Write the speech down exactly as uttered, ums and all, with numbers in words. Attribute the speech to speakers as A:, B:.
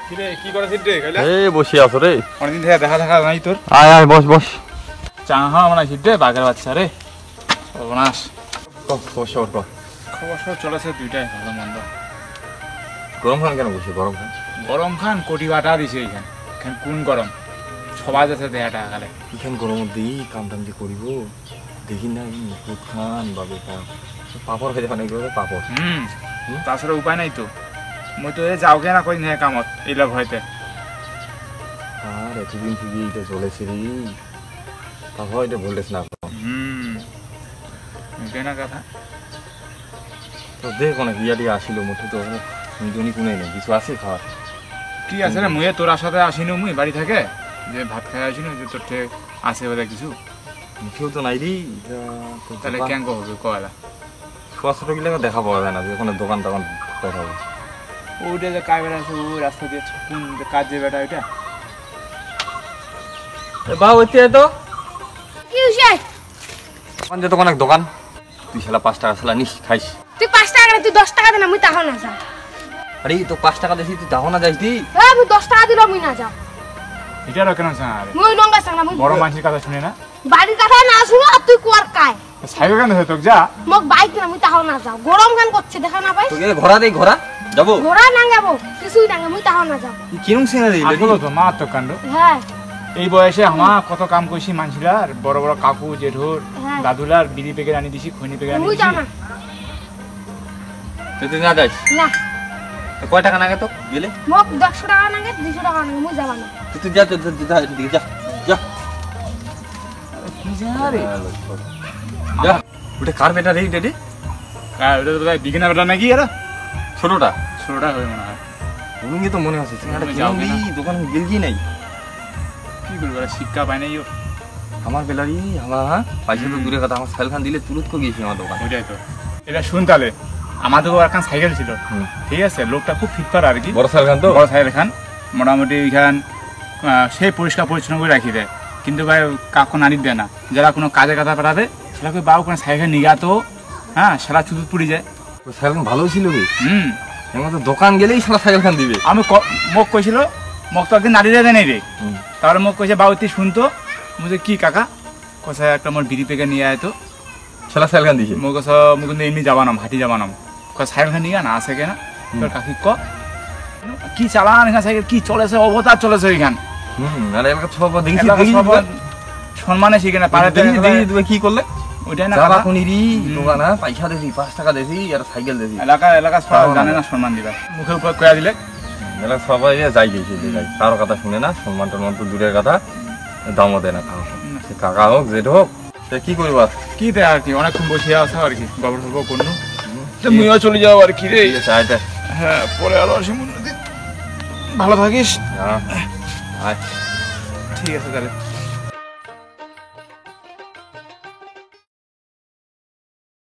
A: কিরে কি করছিস রে কইলা
B: এই বসে আছো রে
A: অনেকদিন থেকে দেখা দেখা নাই তোর
B: আয় আয় বস বস
A: চা হা বানাইছিস রে বাঘের বাচ্চা রে সর্বনাশ
B: বস ওর পর
A: খবর সব চলেছে দুইটাই ভালো মন্দ
B: গরম খান কেন বসে গরম খান
A: গরম খান কোটি বাটা দিছে এইখান এখান কোন গরম সবাই যাচ্ছে দেহাটা গালে
B: এখান গরম দিই কাম টাম যে করিব দেখি না মুকুট খান বা বেকার পাপড় খাইতে পানি করে পাপড়
A: হুম তাছাড়া উপায় নাই তো মই তো যাওগে না কই না কামত এইলা ভয়তে
B: আর এতদিন থেকে এটা চলেছে রে তাহলে এটা বলিস না
A: হুম এটাই না কথা
B: তো দেখ অনেক ইয়াটি আসিল মুঠে তো দুজনই কোনে নেই কিছু আছে খাওয়ার
A: কি আছে রে মুয়ে তোর সাথে আসিনি মুই বাড়ি থাকে যে ভাত খাই আসিনি যে তোর থেকে আসে বোধ কিছু
B: মুখেও তো নাই রে
A: তাহলে কেন হবে কয়লা
B: ছোয়া ছোট গেলে দেখা পাওয়া যায় না ওখানে দোকান টোকান দেখা হবে
A: ওইটা যে কাজ বেড়া আছে ও রাস্তা দিয়ে কোন কাজ যে বেটা ওইটা
B: বা ওইতে তো
C: কি হইছে
B: দোকান যে দোকান এক দোকান তুই শালা পাঁচ টাকা শালা নিস খাইস
C: তুই পাঁচ টাকা না তুই দশ টাকা দে না মুই তাহা না যা
B: আরে তো পাঁচ টাকা দিছি তুই দাও না যাইস দি
C: হ্যাঁ মুই দশ টাকা দিলাম মুই না যা
A: এটারও কেন চান
C: মুই লঙ্কা চাং না মুই
A: বড় মানুষের কথা শুনে না
C: বাড়ির কথা না শুনো আর তুই কুয়ার কায়
A: সাইকেল কেন তোক যা
C: মোক বাইক না মুই তাহা না যা গরম গান করছে দেখা না পাই
B: তোকে ঘোড়া দেই ঘোড়া যাবো
C: ঘোড়া নাঙ্গাবো কিছুই নাঙ্গা মুই তাহা না যা
B: তুই কিরম সিনা দিলি
A: আসলো তো মা তো কাণ্ড
C: হ্যাঁ
A: এই বয়সে আমার কত কাম করছি মানুষরার বড় বড় কাকু জেঠুর
C: হ্যাঁ।
A: দাদুলার বিড়ি প্যাকেট আনি দিছি খৈনি প্যাকেট আনি
C: মুই
A: দিছি
C: যাও না
B: তুই তুই না যাইস
C: না
B: কয় টাকা নাগে তো গেলে
C: মোক দশ টাকা নাঙ্গে দুইশো টাকা নাঙ্গে মুই যাবা না
B: তুই তুই যা যা যা দিকে যা যা
A: কি জারে
B: যা ওটা কার বেটা রে ডেডি
A: আর ওটা তো ভাই বিগিনা বেটা নাকি এরা
B: ছোটটা
A: ছোটটা হয় মনে হয়
B: উনুঙ্গি তো মনে হচ্ছে সিঙ্গাটা
A: আমি
B: কিরম
A: যাবো না।
B: লি দোকান গেলজি নাই
A: কি করবো এরা শিক্ষা পায় নাই ওর
B: আমার বেলারি আমার হ্যাঁ পয়সা তো দূরে কথা আমার সাইল খান দিলে তুরুত কো গিয়েছি আমার দোকান
A: ওইটাই তো এটা শুন তাহলে আমাদের একখান সাইকেল ছিল
B: হুম।
A: ঠিক আছে লোকটা খুব ফিটফার আর কি
B: বড় সাইল খান তো
A: বড় সাইকেল খান মোটামুটি এখান সেই পরিষ্কার পরিচ্ছন্ন করে রাখি দেয় কিন্তু ভাই কাকু নাড়ি দেয় না যারা কোনো কাজে কথা পাঠাবে সেটা করে বাবু কোনো সাইকেল নিগাতো হ্যাঁ সেটা চুতুত পুড়ি যায়
B: ওই সাইল খান ভালো ছিল রে
A: হুম
B: এমন তো দোকান গেলেই সারা সাইকেল খান দিবে
A: আমি ক- মোক কৈছিল মোক তো একদিন নাড়ি দেয় নাই রে
B: হুম।
A: তারপরে মোক কৈছে বাবু তুই শুনতো মুঝে কি কাকা কোথায় একটা মোর বিড়ি পেকে নিয়ে আয় তো
B: সারা সাইল খান দিছে
A: মোক কৈছ মোক কিন্তু এমনি যাবানাম হাঁটি যাবানাম কয় সাইকেল খান নিগা না আছে কেনা তোর কাকি ক কি চালান এখান সাইকেল কি চলেছে অবতার চলেছে এখান
B: হুম আর এলাকা সব দেখি
A: এলাকা
B: দেখি
A: সব সম্মানে শিখে না পারে
B: দেখি দেখি তুমি কি করলে
A: ওইটাই না
B: যাবা
A: কথা।
B: কোনিরি
A: হুম।
B: দোকান হ্যাঁ পয়সা দেছি পাঁচ টাকা দেছি আর সাইকেল দেছি
A: এলাকা এলাকা সব
B: তাও না।
A: জানে না সম্মান দিবা মুখের উপর কয়া দিলে
B: এলাকা সবাই যাই গেছে যাই কারো কথা শুনে না সম্মান টম্মান তো দূরের কথা দামও দেয় না কারো সে কাকা হোক জেঠ হোক সে কি করবা
A: কি দেয় আর কি অনেকক্ষণ বসে আসা আর কি গল্প টল্প করলো মুইও চলে যাও আর কি রে
B: চাইটা
A: হ্যাঁ পরে আরো আসি ভালো থাকিস
B: হ্যাঁ আয়
A: ঠিক আছে তাহলে